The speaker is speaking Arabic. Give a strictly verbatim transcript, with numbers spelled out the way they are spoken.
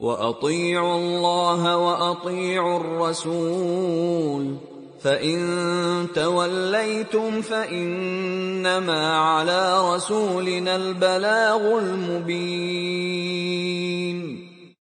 وأطيعوا الله وأطيعوا الرسول فإن توليتم فإنما على رسولنا البلاغ المبين